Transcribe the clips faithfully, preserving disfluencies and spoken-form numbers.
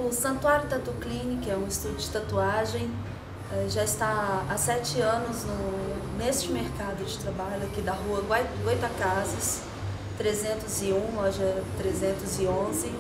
O Santuário Tattoo Clinic é um estúdio de tatuagem, já está há sete anos no, neste mercado de trabalho aqui da rua Goitacazes, trezentos e um, loja trezentos e onze.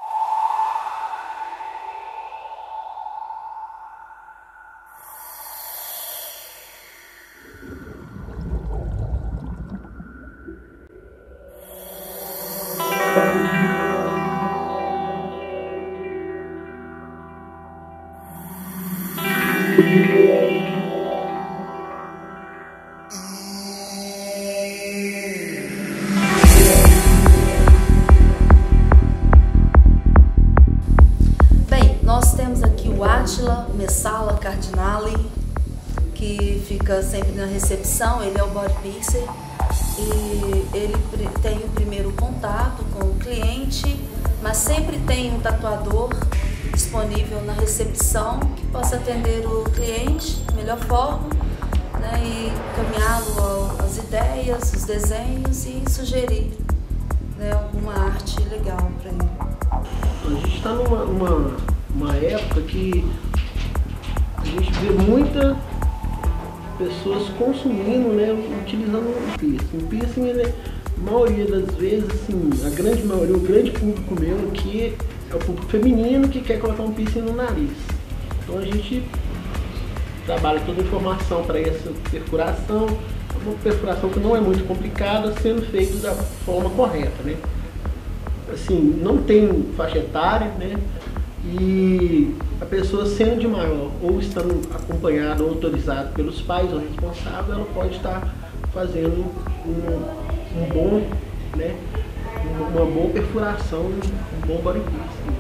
Bem, nós temos aqui o Átila Messala Cardinale, que fica sempre na recepção. Ele é o body piercer e ele tem o primeiro contato com o cliente, mas sempre tem um tatuador disponível na recepção que possa atender o cliente da melhor forma, né, e caminhá-lo às ideias, os desenhos e sugerir, né, alguma arte legal para ele. A gente está numa uma, uma época que a gente vê muitas pessoas consumindo, né, utilizando o piercing. O piercing, ele, a maioria das vezes, assim, a grande maioria, o grande público meu aqui é o público feminino que quer colocar um piercing no nariz. Então a gente trabalha toda a informação para essa perfuração, uma perfuração que não é muito complicada, sendo feita da forma correta, né? Assim, não tem faixa etária, né? E a pessoa sendo de maior ou estando acompanhada ou autorizada pelos pais ou responsável, ela pode estar fazendo um, um bom, né? uma boa perfuração, um bom body piercing.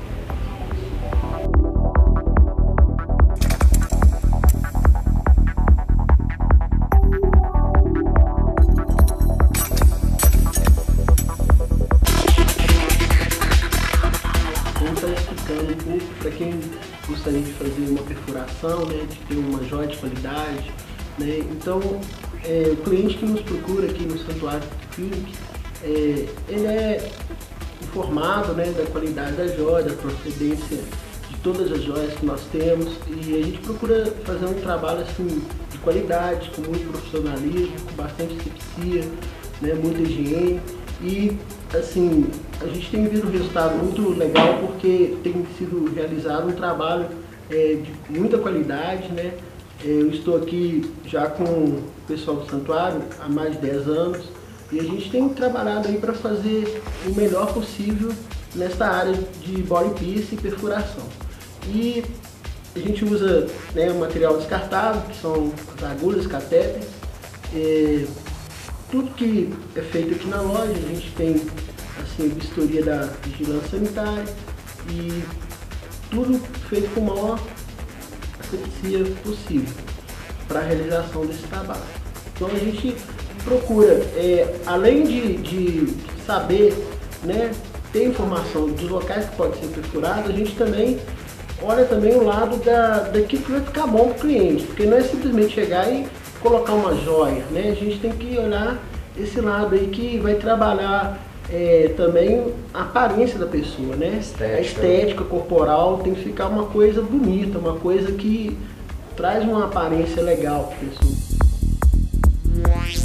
Vamos estar explicando um pouco para quem gostaria de fazer uma perfuração, né, de ter uma joia de qualidade, né? Então, é, o cliente que nos procura aqui no Santuário Clinic, É, ele é informado, né, da qualidade da joia, da procedência de todas as joias que nós temos, e a gente procura fazer um trabalho assim, de qualidade, com muito profissionalismo, com bastante asepsia, né, muita higiene, e assim, a gente tem visto um resultado muito legal porque tem sido realizado um trabalho é, de muita qualidade, né? Eu estou aqui já com o pessoal do Santuário há mais de dez anos, e a gente tem trabalhado aí para fazer o melhor possível nesta área de body piercing e perfuração. E a gente usa, né, um material descartável, que são as agulhas, catéteres. É, tudo que é feito aqui na loja, a gente tem assim, a vistoria da vigilância sanitária e tudo feito com a maior asepsia possível para a realização desse trabalho. Então a gente procura, é, além de, de saber, né, ter informação dos locais que pode ser perfurado, a gente também olha também o lado da, daquilo que vai ficar bom para o cliente, porque não é simplesmente chegar e colocar uma joia, né? A gente tem que olhar esse lado aí que vai trabalhar é, também a aparência da pessoa, né? Estética. A estética corporal tem que ficar uma coisa bonita, uma coisa que traz uma aparência legal para a pessoa.